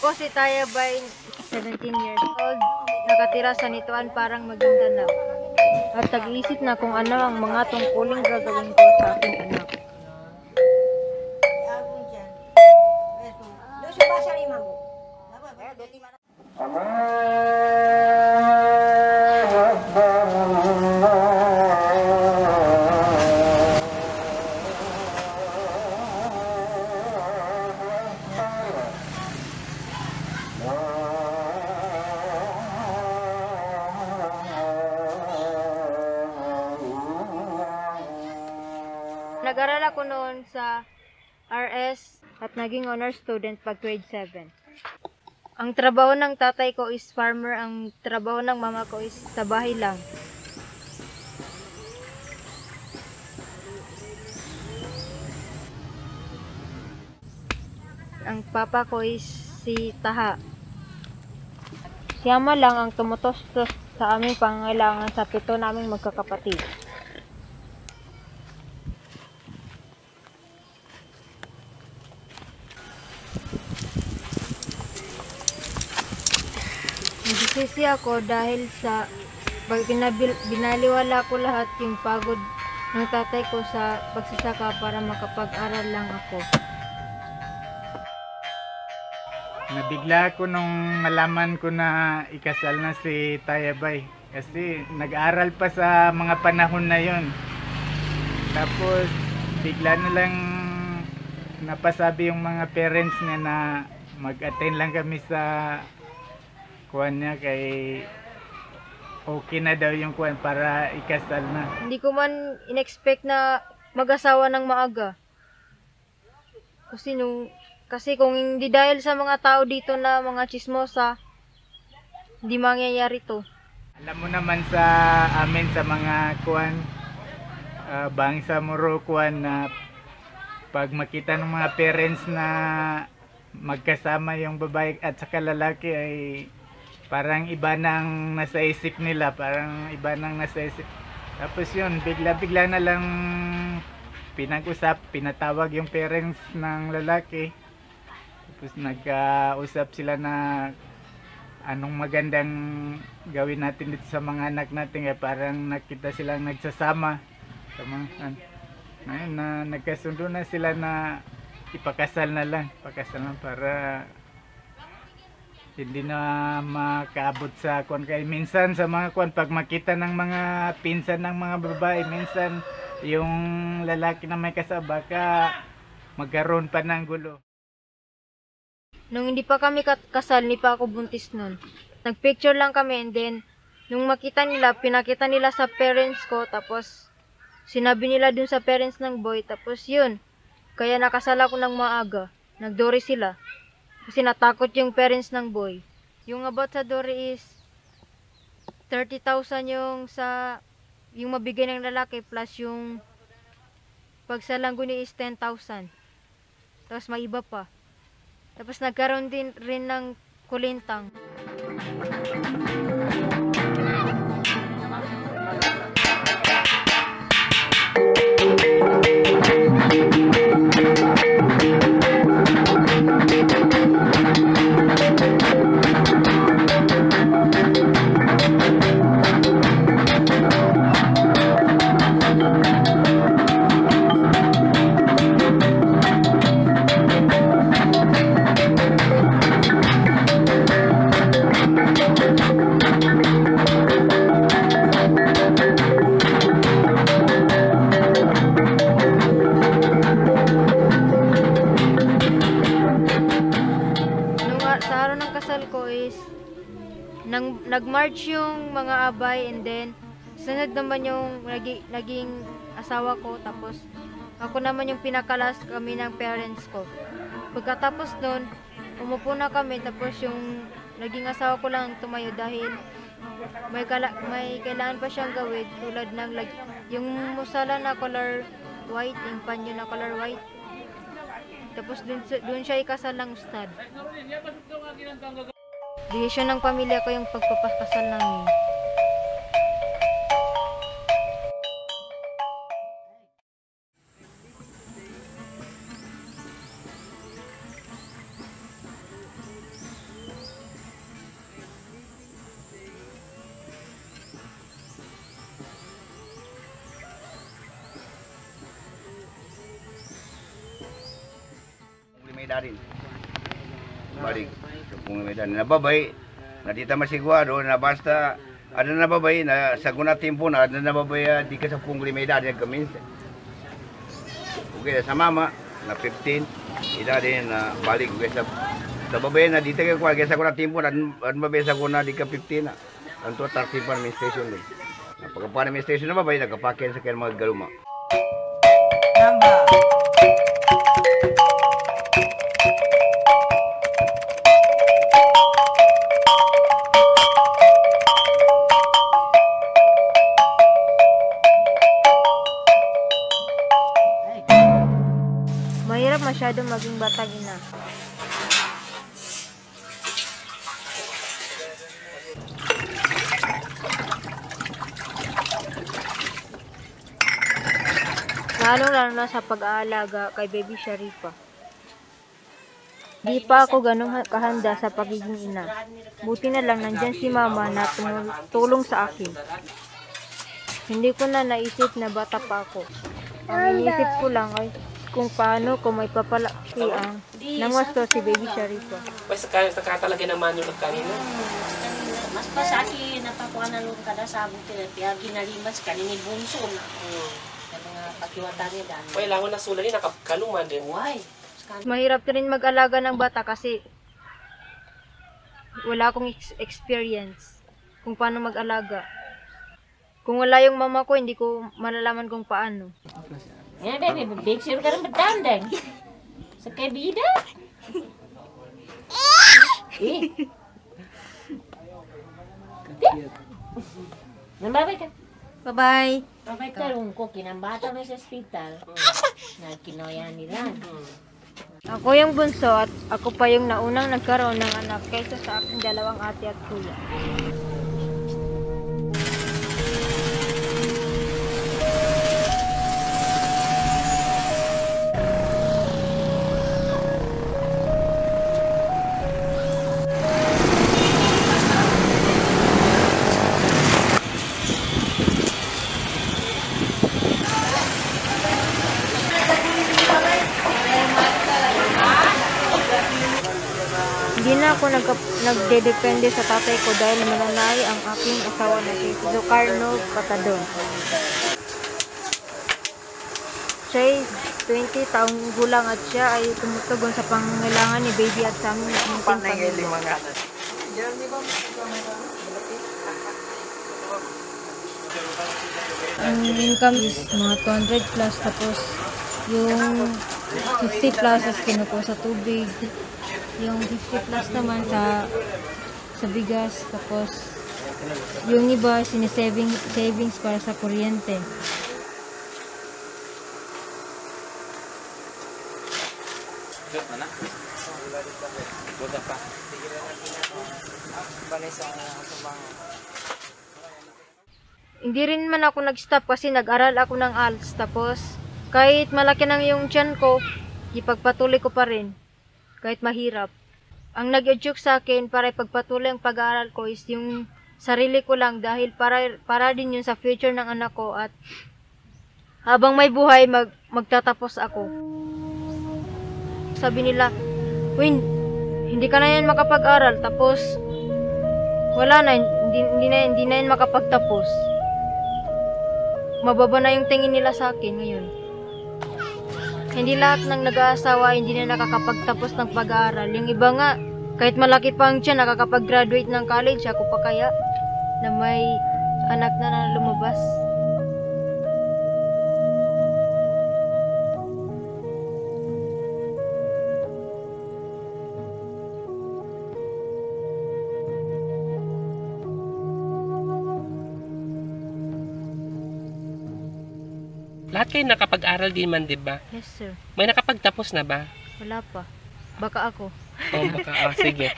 Ako si Taya Bay, 17 years old, nakatira sa Nituan, Parang Maguindanao. At nag-iisip na kung ano ang mga tungkuling gagawin ko sa aking anak. Nag-aral ako noon sa RS at naging honor student pag grade 7. Ang trabaho ng tatay ko is farmer, ang trabaho ng mama ko is sa bahay lang. Ang papa ko is si Taha. Si Ama lang ang tumutostos sa aming pangangailangan sa 7 naming magkakapatid. Nagsisisi ako dahil sa binaliwala ko lahat yung pagod ng tatay ko sa pagsasaka para makapag-aral lang ako. Nabigla ako nung malaman ko na ikasal na si Taya Bay. Kasi nag-aral pa sa mga panahon na yon. Tapos bigla na lang napasabi yung mga parents niya na mag-attend lang kami sa kuwan niya kay okay na daw yung kuwan para ikasal na. Hindi ko man in-expect na mag-asawa ng maaga. Kasi kung hindi dahil sa mga tao dito na mga chismosa, hindi mangyayari to. Alam mo naman sa amin sa mga kuwan, bangsa muro kuwan na pag makita ng mga parents na magkasama yung babae at saka lalaki ay parang iba nang nasa isip nila, parang iba nang nasa isip. Tapos yun, bigla-bigla na lang pinatawag yung parents ng lalaki. Tapos nagkausap sila na anong magandang gawin natin dito sa mga anak natin. Kaya parang nakita silang nagsasama. Ngayon na nagkasundo na sila na ipakasal na lang para hindi na makaabot sa kuwan. Kaya minsan sa mga kuwan, pag makita ng mga pinsan ng mga babae, minsan yung lalaki na may kasama, baka magkaroon pa ng gulo. Nung hindi pa kami kasal, hindi pa ako buntis nun. Nagpicture lang kami and then, nung makita nila, pinakita nila sa parents ko, tapos sinabi nila dun sa parents ng boy, tapos yun. Kaya nakasal ako ng maaga. Nagdori sila. Kasi natakot yung parents ng boy. Yung about sa dori is 30,000 yung mabigay ng lalaki plus yung pagsalangguni is 10,000. Tapos may iba pa. Tapos nagkaroon din rin ng kulintang. Sa araw ng kasal ko is nag-march yung mga abay and then sunod naman yung naging asawa ko, tapos ako naman yung pinakalas kami ng parents ko. Pagkatapos nun, umupo na kami, tapos yung naging asawa ko lang tumayo dahil may kailangan pa siyang gawin tulad ng yung musala na color white, yung panyo na color white. Tapos dun siya ikasal ng ustad. Desisyon ng pamilya ko yung pagpapakasal namin. Medarin. Balik sa Punggol Medarin. Nababay, nadita masigwado na basta ada nababay na sa guna tempo na ada nababay di ka sa Punggol Medarin kaminsa. Okay, sa mama na 15, ida din na balik okay, sa babay na dito ka kwa sa guna tempo na babay sa guna di ka 15 na. Anto 30 pa min station din. Pagkapan namin station na babay, nagkapakin sa kaya mga galuma. Mahirap masyado maging batang ina. Lalo na sa pag-aalaga kay Baby Sharifa. Di pa ako ganun kahanda sa pagiging ina. Buti na lang nandyan si mama na tulong sa akin. Hindi ko na naisip na bata pa ako. Ang iniisip ko lang ay kung paano ko may papalaki ang nangwasto si Baby Sharifa. Pues talaga naman yung kanina. Mas pa sa akin napakuha na lang kada sabong tinapia ginalimas kanini bunso na. Mga pakiwata niya dan. Kailangan na sula niya nakakaluman din. Why? Mahirap rin mag-alaga ng bata kasi wala akong experience kung paano mag-alaga. Kung wala yung mama ko, hindi ko malalaman kung paano. Yan baby, big sure ka rin matandang. Sa kaibida. Nambabay ka. Bye-bye! Babay ka rin ko, kinambata mo sa hospital. Nagkinoyan nila. Ako yung bunso at ako pa yung naunang nagkaroon ng anak kaysa sa aking dalawang ate at kuya. Hindi na ako nagdedepende sa tatay ko dahil mananay ang aking asawa na si Zocarno Patadon. Siya ay 20 taong gulang at siya ay tumutugon sa pangangailangan ni baby at sa aming munting pamilya. Ang income is mga 200 plus tapos yung 50 plus as kinukuha sa tubig. Yung 50 plus naman sa bigas, tapos yung iba savings para sa kuryente. Hindi rin man ako nag-stop kasi nag-aral ako ng ALS, tapos kahit malaki nang yung tiyan ko, ipagpatuloy ko pa rin. Kahit mahirap. Ang nag-eduke sa akin para ipagpatuloy ang pag-aaral ko is yung sarili ko lang dahil para din yun sa future ng anak ko at habang may buhay magtatapos ako. Sabi nila, Win, hindi ka na yan makapag-aral tapos wala na, hindi na yan makapagtapos. Mababa na yung tingin nila sa akin ngayon. Hindi lahat ng nag-aasawa hindi na nakakapagtapos ng pag-aaral. Yung iba nga, kahit malaki pa ang tiyan, nakakapag-graduate ng college. Ako pa kaya na may anak na lumabas. Lahat kayo nakapag-aral din man, di ba? Yes, sir. May nakapagtapos na ba? Wala pa. Baka ako. Oh, baka. Sige.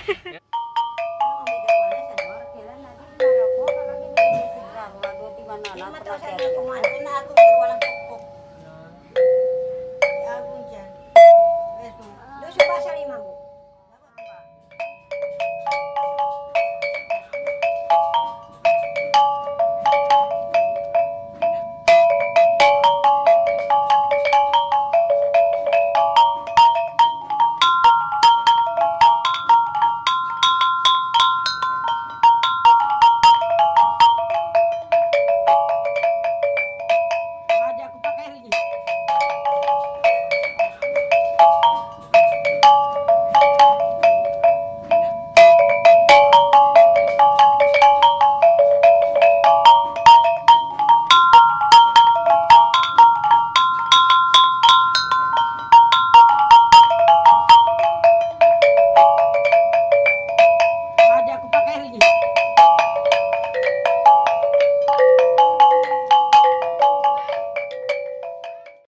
Walang